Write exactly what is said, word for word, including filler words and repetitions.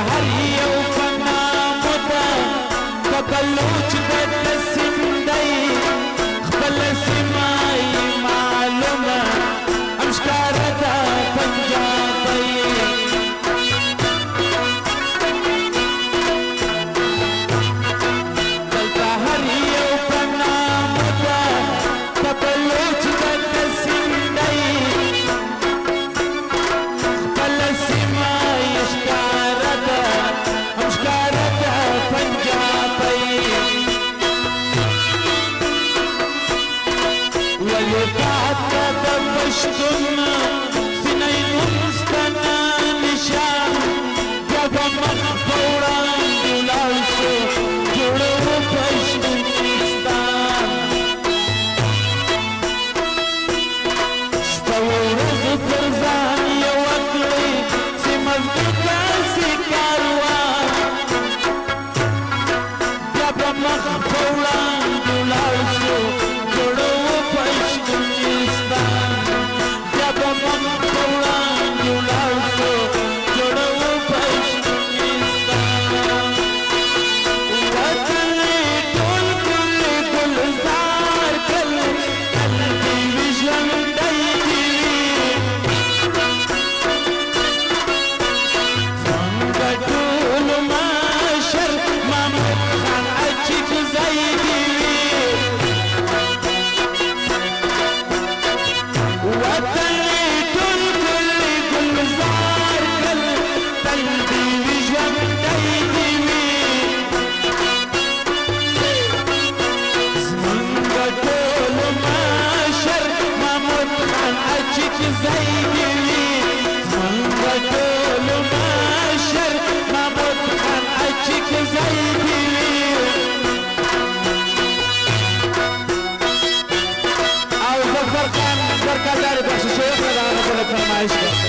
هر یو په نامو ده په بلوچ د سندۍ خپله سیمه یې معلومه هم ښکاره ده پنجابۍ دلته هر یو په نامو ده په بلوچ د سندۍ خپله سیمه یې ښکاره ده هم ښکاره ده پنجابۍ ولې پاته د پښتون سینه یې نوم سته نه نشان بیا به مخ په وړاندې ولاړ شو جوړوو پښتونستان شپه و ورځ پر ځان یوه کړئ چې مضبوطه سي کاروان بیا به مخ په وړاندې ولاړ شو جوړوو پښتونستان بیا به مخ په وړاندې ولاړ شو جوړوو پښتونستان وطن ټول ګل ګلزار کل تل دې وي ژوندی دې زموږ ټول مشر محمود خان اچکزی دې وطن ټول ګل ګلزار کل تل دې وي ژوندی دې وي زموږ ټول مشر محمود خان اچکزی دې وي زموږ ټول مشر محمود خان اچکزی دې وي او ظفر خان زرکرداری بخش شیخ را داغه فرمایش کړ